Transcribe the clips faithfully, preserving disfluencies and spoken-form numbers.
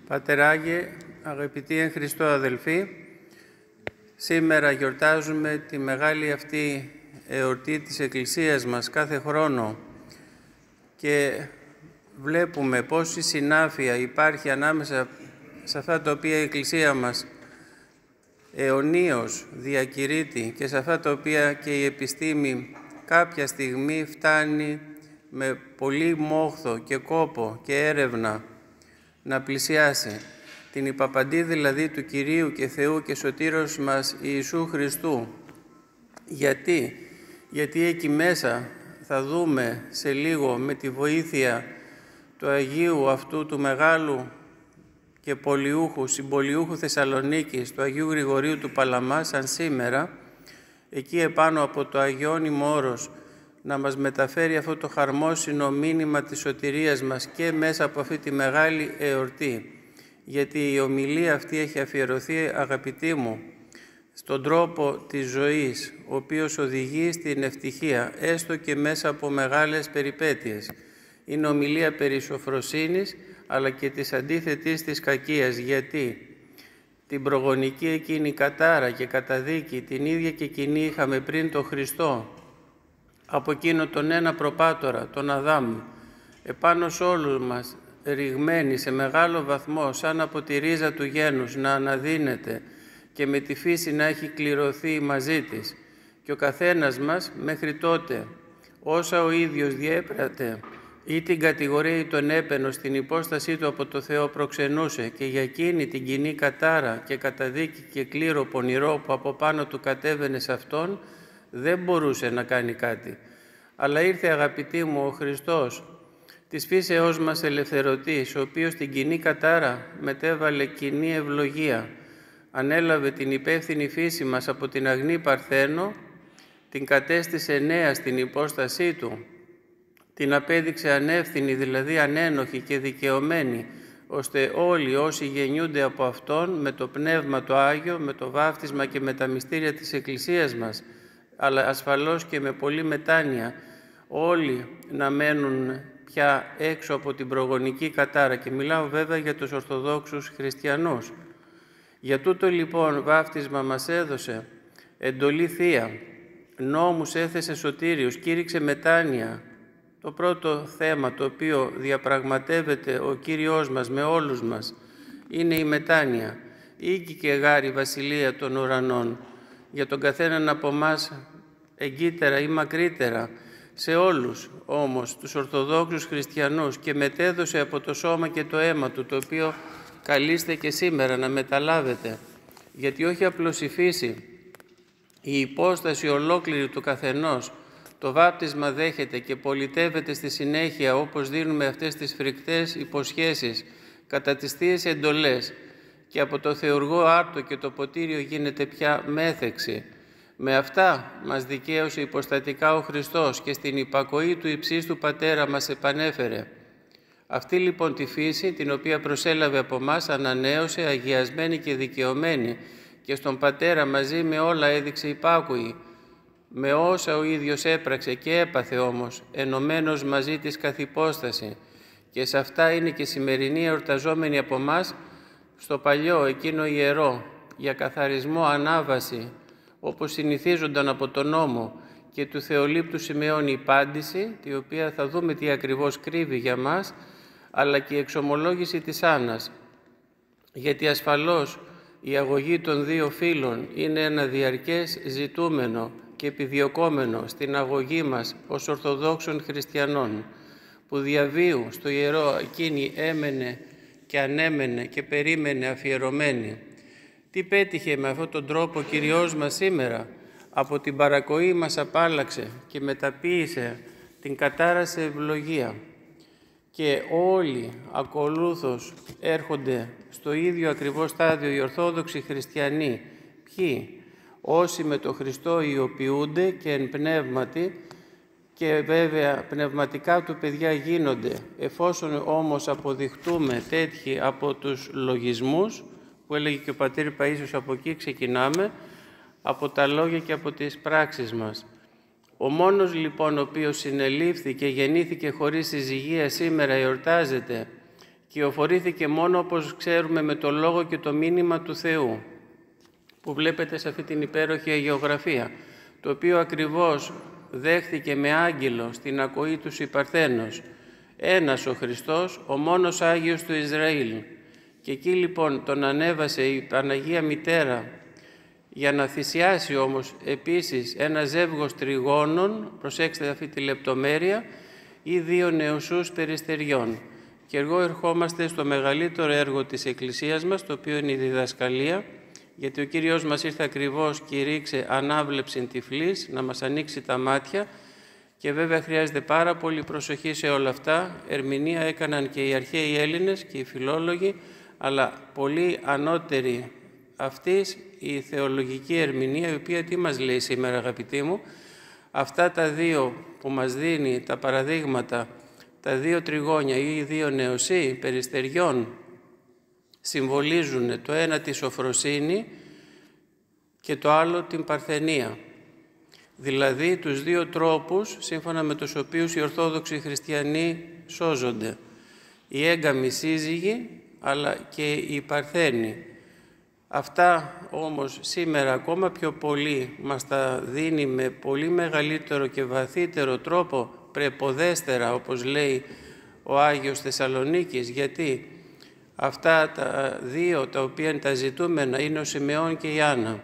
Πάτερ Άγιε, αγαπητοί εν Χριστώ αδελφοί, σήμερα γιορτάζουμε τη μεγάλη αυτή εορτή της Εκκλησίας μας κάθε χρόνο και βλέπουμε πόση συνάφεια υπάρχει ανάμεσα σε αυτά τα οποία η Εκκλησία μας αιωνίως διακηρύττει και σε αυτά τα οποία και η επιστήμη κάποια στιγμή φτάνει με πολύ μόχθο και κόπο και έρευνα να πλησιάσει την υπαπαντή δηλαδή του Κυρίου και Θεού και Σωτήρος μας Ιησού Χριστού. Γιατί? Γιατί εκεί μέσα θα δούμε σε λίγο με τη βοήθεια του Αγίου αυτού του μεγάλου και πολιούχου, συμπολιούχου Θεσσαλονίκης, του Αγίου Γρηγορίου του Παλαμά, σαν σήμερα, εκεί επάνω από το Αγιώνυμο Όρος, να μας μεταφέρει αυτό το χαρμόσυνο μήνυμα της σωτηρίας μας και μέσα από αυτή τη μεγάλη εορτή. Γιατί η ομιλία αυτή έχει αφιερωθεί, αγαπητοί μου, στον τρόπο της ζωής, ο οποίος οδηγεί στην ευτυχία, έστω και μέσα από μεγάλες περιπέτειες. Είναι ομιλία περί σοφροσύνης, αλλά και της αντίθετης της κακίας. Γιατί την προγονική εκείνη κατάρα και καταδίκη, την ίδια και κοινή είχαμε πριν τον Χριστό, από εκείνο τον ένα προπάτορα, τον Αδάμ, επάνω σε όλους μας, ρηγμένη σε μεγάλο βαθμό, σαν από τη ρίζα του γένους, να αναδύνεται και με τη φύση να έχει κληρωθεί μαζί της. Και ο καθένας μας μέχρι τότε, όσα ο ίδιος διέπρατε, ή την κατηγορία ή τον έπαινο στην υπόστασή του από το Θεό προξενούσε και για εκείνη την κοινή κατάρα και καταδίκη και κλήρο πονηρό που από πάνω του κατέβαινε σε αυτόν, δεν μπορούσε να κάνει κάτι. Αλλά ήρθε, αγαπητοί μου, ο Χριστός, της φύσεώς μας ελευθερωτής, ο οποίος την κοινή κατάρα μετέβαλε κοινή ευλογία. Ανέλαβε την υπεύθυνη φύση μας από την αγνή Παρθένο, την κατέστησε νέα στην υπόστασή του, την απέδειξε ανεύθυνη, δηλαδή ανένοχη και δικαιωμένη, ώστε όλοι όσοι γεννιούνται από Αυτόν με το Πνεύμα το Άγιο, με το βάφτισμα και με τα μυστήρια της Εκκλησίας μας, αλλά ασφαλώς και με πολλή μετάνοια, όλοι να μένουν πια έξω από την προγονική κατάρα. Και μιλάω βέβαια για τους Ορθοδόξους Χριστιανούς. Για τούτο λοιπόν βάφτισμα μας έδωσε, εντολή Θεία, νόμους έθεσε σωτήριους, κήρυξε μετάνοια. Το πρώτο θέμα το οποίο διαπραγματεύεται ο Κύριος μας με όλους μας είναι η μετάνοια. Ήκη και γάρη βασιλεία των ουρανών, για τον καθέναν από εμάς εγκύτερα ή μακρύτερα, σε όλους όμως τους Ορθοδόξους Χριστιανούς, και μετέδωσε από το σώμα και το αίμα του, το οποίο καλείστε και σήμερα να μεταλάβετε, γιατί όχι απλώς η φύση, η υπόσταση ολόκληρη του καθενός, το βάπτισμα δέχεται και πολιτεύεται στη συνέχεια, όπως δίνουμε αυτές τις φρικτές υποσχέσεις κατά τις θείες εντολές, και από το θεουργό άρτο και το ποτήριο γίνεται πια μέθεξη. Με αυτά μας δικαίωσε υποστατικά ο Χριστός και στην υπακοή του υψίστου Πατέρα μας επανέφερε. Αυτή λοιπόν τη φύση, την οποία προσέλαβε από μας, ανανέωσε αγιασμένη και δικαιωμένη, και στον Πατέρα μαζί με όλα έδειξε υπάκουη, με όσα ο ίδιος έπραξε και έπαθε όμως, ενωμένος μαζί της καθ' υπόσταση. Και σε αυτά είναι και σημερινή εορταζόμενη από μας στο παλιό εκείνο ιερό για καθαρισμό ανάβαση, όπως συνηθίζονταν από τον νόμο, και του Θεολήπτου Σιμεών η πάντηση, τη οποία θα δούμε τι ακριβώς κρύβει για μας, αλλά και η εξομολόγηση της Άννας. Γιατί ασφαλώς η αγωγή των δύο φύλων είναι ένα διαρκές ζητούμενο και επιδιωκόμενο στην αγωγή μας ως Ορθοδόξων Χριστιανών, που διαβίου στο ιερό εκείνη έμενε και ανέμενε και περίμενε αφιερωμένη. Τι πέτυχε με αυτόν τον τρόπο ο Κυριός μας σήμερα? Από την παρακοή μας απάλλαξε και μεταποίησε την κατάρα σε ευλογία. Και όλοι ακολούθως έρχονται στο ίδιο ακριβώς στάδιο οι Ορθόδοξοι Χριστιανοί. Ποιοι? Όσοι με τον Χριστό ιοποιούνται και εν πνεύματι, και βέβαια πνευματικά του παιδιά γίνονται, εφόσον όμως αποδειχτούμε τέτοιοι από τους λογισμούς, που έλεγε και ο πατήρ Παΐσιος, από εκεί ξεκινάμε, από τα λόγια και από τις πράξεις μας. Ο μόνος λοιπόν ο οποίος συνελήφθη και γεννήθηκε χωρίς συζυγία σήμερα εορτάζεται Κυοφορήθηκε μόνο, όπως ξέρουμε, με το λόγο και το μήνυμα του Θεού, που βλέπετε σε αυτή την υπέροχη αγιογραφία, το οποίο ακριβώς δέχθηκε με άγγελο στην ακοή του η Παρθένος, ένας ο Χριστός, ο μόνος Άγιος του Ισραήλ. Και εκεί λοιπόν τον ανέβασε η Παναγία Μητέρα για να θυσιάσει όμως επίσης ένα ζεύγος τριγώνων, προσέξτε αυτή τη λεπτομέρεια, ή δύο νεοσούς περιστεριών. Και εγώ ερχόμαστε στο μεγαλύτερο έργο της Εκκλησίας μας, το οποίο είναι η διδασκαλία, γιατί ο Κύριος μας ήρθε ακριβώς και ρίξε ανάβλεψην τυφλής, να μας ανοίξει τα μάτια, και βέβαια χρειάζεται πάρα πολύ προσοχή σε όλα αυτά. Ερμηνεία έκαναν και οι αρχαίοι Έλληνες και οι φιλόλογοι, αλλά πολύ ανώτερη αυτής η θεολογική ερμηνεία, η οποία τι μας λέει σήμερα, αγαπητοί μου? Αυτά τα δύο που μας δίνει τα παραδείγματα, τα δύο τριγώνια ή οι δύο νεοσύοι περιστεριών, συμβολίζουν το ένα τη σοφροσύνη και το άλλο την παρθενία. Δηλαδή τους δύο τρόπους σύμφωνα με τους οποίους οι Ορθόδοξοι Χριστιανοί σώζονται. Οι έγκαμοι σύζυγοι αλλά και οι παρθένοι. Αυτά όμως σήμερα ακόμα πιο πολύ μας τα δίνει με πολύ μεγαλύτερο και βαθύτερο τρόπο, πρεποδέστερα όπως λέει ο Άγιος Θεσσαλονίκης. Γιατί αυτά τα δύο τα οποία είναι τα ζητούμενα είναι ο Σιμεών και η Άννα.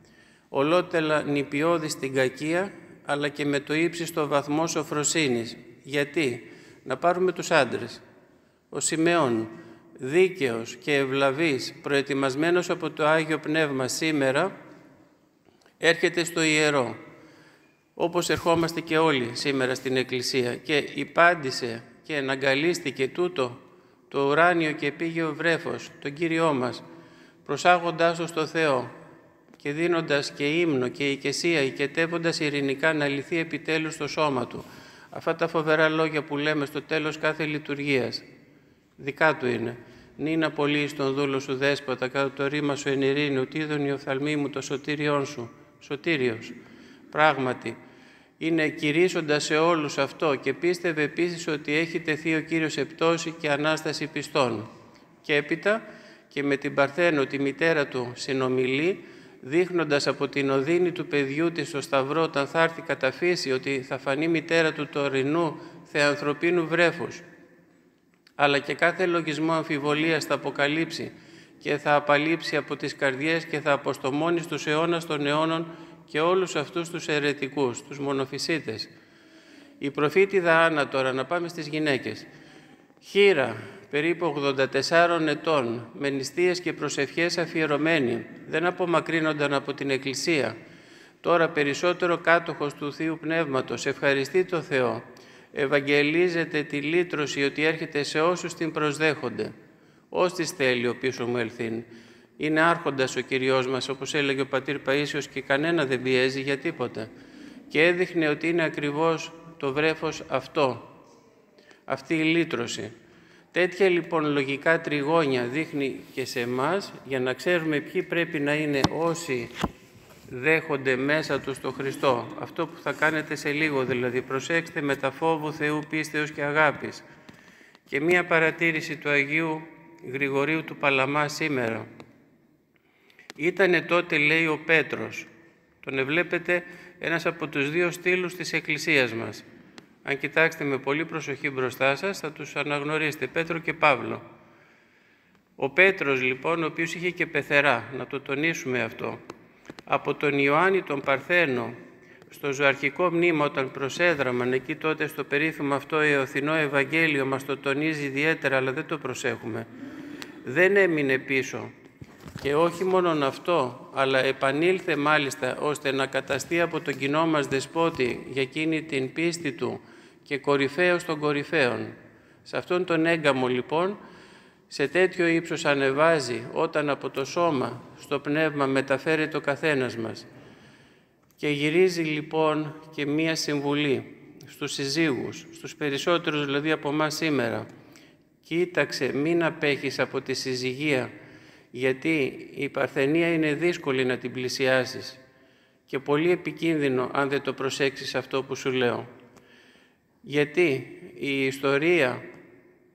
Ολότελα νηπιώδη στην κακία, αλλά και με το ύψιστο βαθμό σοφροσύνης. Γιατί? Να πάρουμε τους άντρες. Ο Σιμεών, δίκαιος και ευλαβής, προετοιμασμένος από το Άγιο Πνεύμα σήμερα, έρχεται στο ιερό, όπως ερχόμαστε και όλοι σήμερα στην Εκκλησία, και υπάντησε και εναγκαλίστηκε τούτο το ουράνιο και επίγειο βρέφος, τον Κύριό μας, προσάγοντάς το στο Θεό και δίνοντας και ύμνο και οικεσία, οικετεύοντας ειρηνικά να λυθεί επιτέλους στο σώμα Του. Αυτά τα φοβερά λόγια που λέμε στο τέλος κάθε λειτουργίας, δικά Του είναι. Νυν απολύεις τον δούλο Σου δέσποτα, κατά το ρήμα Σου εν ειρήνη, ότι είδον η οφθαλμή μου το σωτήριόν Σου. Σωτήριος. Πράγματι, είναι κηρύσσοντας σε όλους αυτό, και πίστευε επίσης ότι έχει τεθεί ο Κύριος επτώση και Ανάσταση πιστών. Και έπειτα και με την Παρθένο, τη μητέρα του, συνομιλεί, δείχνοντας από την οδύνη του παιδιού της στο Σταυρό, όταν θα έρθει κατά φύση, ότι θα φανεί μητέρα του τωρινού θεανθρωπίνου βρέφους. Αλλά και κάθε λογισμό αμφιβολίας θα αποκαλύψει και θα απαλείψει από τις καρδιές και θα αποστομώνει στους αιώνας των αιώνων και όλους αυτούς τους αιρετικούς, τους μονοφυσίτες. Η προφήτηδα Άννα τώρα, να πάμε στις γυναίκες. Χήρα, περίπου ογδόντα τεσσάρων ετών, με νηστείες και προσευχές αφιερωμένη, δεν απομακρύνονταν από την Εκκλησία. Τώρα περισσότερο κάτοχος του Θείου Πνεύματος, ευχαριστεί το Θεό, ευαγγελίζεται τη λύτρωση ότι έρχεται σε όσους την προσδέχονται. Ως της θέλει ο πίσω μου ελθύν. Είναι άρχοντας ο Κυριός μας, όπως έλεγε ο πατήρ Παΐσιος, και κανένα δεν πιέζει για τίποτα. Και έδειχνε ότι είναι ακριβώς το βρέφος αυτό, αυτή η λύτρωση. Τέτοια λοιπόν λογικά τριγώνια δείχνει και σε εμάς, για να ξέρουμε ποιοι πρέπει να είναι όσοι δέχονται μέσα τους το Χριστό. Αυτό που θα κάνετε σε λίγο, δηλαδή προσέξτε με τα φόβου Θεού, πίστεως και αγάπης. Και μία παρατήρηση του Αγίου Γρηγορίου του Παλαμά σήμερα. Ήτανε τότε, λέει, ο Πέτρος. Τον εβλέπετε ένας από τους δύο στήλους της Εκκλησίας μας. Αν κοιτάξετε με πολύ προσοχή μπροστά σας, θα τους αναγνωρίσετε, Πέτρο και Παύλο. Ο Πέτρος, λοιπόν, ο οποίος είχε και πεθερά, να το τονίσουμε αυτό, από τον Ιωάννη τον Παρθένο, στο ζωαρχικό μνήμα, όταν προσέδραμαν εκεί τότε στο περίφημο αυτό Εωθινό Ευαγγέλιο, μας το τονίζει ιδιαίτερα, αλλά δεν το προσέχουμε. Δεν έμεινε πίσω. Και όχι μόνον αυτό, αλλά επανήλθε μάλιστα ώστε να καταστεί από τον κοινό μας δεσπότη για εκείνη την πίστη του και κορυφαίος των κορυφαίων. Σε αυτόν τον έγκαμο λοιπόν, σε τέτοιο ύψος ανεβάζει όταν από το σώμα στο πνεύμα μεταφέρει το καθένας μας. Και γυρίζει λοιπόν και μία συμβουλή στους συζύγους, στους περισσότερους δηλαδή από εμάς σήμερα. Κοίταξε, μην απέχεις από τη συζυγία, γιατί η παρθενία είναι δύσκολη να την πλησιάσεις και πολύ επικίνδυνο αν δεν το προσέξεις αυτό που σου λέω. Γιατί η ιστορία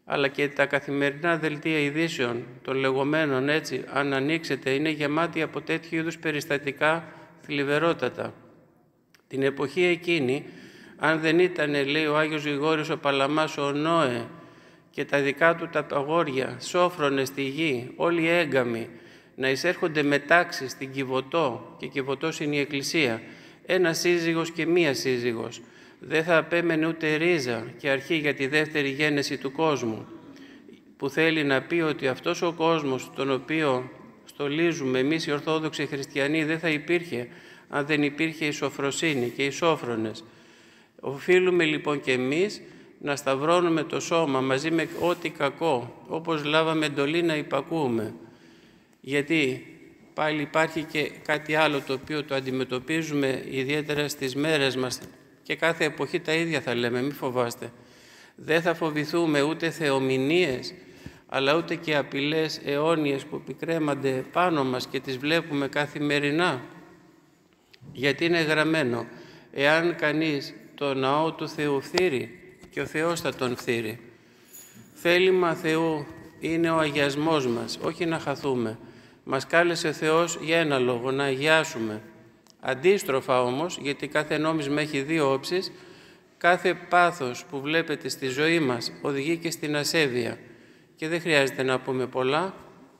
αλλά και τα καθημερινά δελτία ειδήσεων των λεγόμενων, έτσι, αν ανοίξετε, είναι γεμάτοι από τέτοιου είδους περιστατικά θλιβερότατα. Την εποχή εκείνη, αν δεν ήταν, λέει ο Άγιος Γρηγόριος ο Παλαμάς, ο Νόε και τα δικά του τα αγόρια, σόφρονες στη γη, όλοι έγκαμοι, να εισέρχονται με τάξη στην Κιβωτό, και Κιβωτός είναι η Εκκλησία, ένα σύζυγος και μία σύζυγος, δεν θα απέμενε ούτε ρίζα και αρχή για τη δεύτερη γένεση του κόσμου, που θέλει να πει ότι αυτός ο κόσμος, τον οποίο στολίζουμε εμείς οι Ορθόδοξοι Χριστιανοί, δεν θα υπήρχε αν δεν υπήρχε η σοφροσύνη και οι σόφρονες. Οφείλουμε λοιπόν και εμείς να σταυρώνουμε το σώμα μαζί με ό,τι κακό, όπως λάβαμε εντολή να υπακούμε. Γιατί πάλι υπάρχει και κάτι άλλο το οποίο το αντιμετωπίζουμε ιδιαίτερα στις μέρες μας και κάθε εποχή τα ίδια θα λέμε, μη φοβάστε. Δεν θα φοβηθούμε ούτε θεομηνίες, αλλά ούτε και απειλές αιώνιες που επικρέμανται πάνω μας και τις βλέπουμε καθημερινά. Γιατί είναι γραμμένο, εάν κανείς το ναό του Θεού φθείρει, και ο Θεός θα τον φθείρει. Θέλημα Θεού είναι ο αγιασμός μας, όχι να χαθούμε. Μας κάλεσε ο Θεός για ένα λόγο, να αγιάσουμε. Αντίστροφα όμως, γιατί κάθε νόμισμα έχει δύο όψεις, κάθε πάθος που βλέπετε στη ζωή μας οδηγεί και στην ασέβεια. Και δεν χρειάζεται να πούμε πολλά.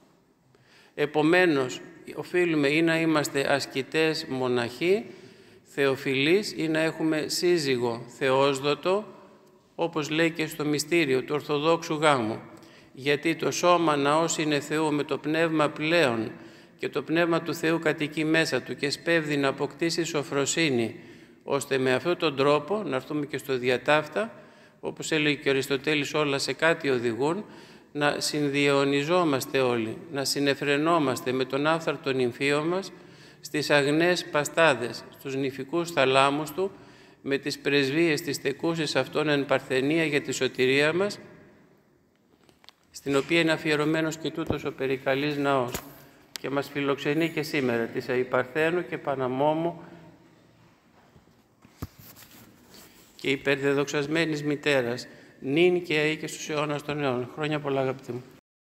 Επομένως, οφείλουμε ή να είμαστε ασκητές μοναχοί, θεοφιλείς, ή να έχουμε σύζυγο θεόσδοτο, όπως λέει και στο μυστήριο του Ορθοδόξου γάμου. Γιατί το σώμα ναός είναι Θεού με το πνεύμα πλέον και το πνεύμα του Θεού κατοικεί μέσα του και σπέβδει να αποκτήσει σοφροσύνη, ώστε με αυτόν τον τρόπο, να έρθουμε και στο διατάφτα, όπως έλεγε και ο Αριστοτέλης, όλα σε κάτι οδηγούν, να συνδιαιωνιζόμαστε όλοι, να συνεφρενόμαστε με τον άφθαρτο νυμφίο μας στις αγνές παστάδες, στους νηφικούς θαλάμους του, με τις πρεσβείες της τεκούσης αυτών εν παρθενία για τη σωτηρία μας, στην οποία είναι αφιερωμένος και τούτος ο περικαλής ναός και μας φιλοξενεί και σήμερα της Αϊπαρθένου και Παναμόμου και υπερδεδοξασμένης μητέρας, νυν και αεί και στους αιώνας των αιώνων. Χρόνια πολλά, αγαπητοί μου.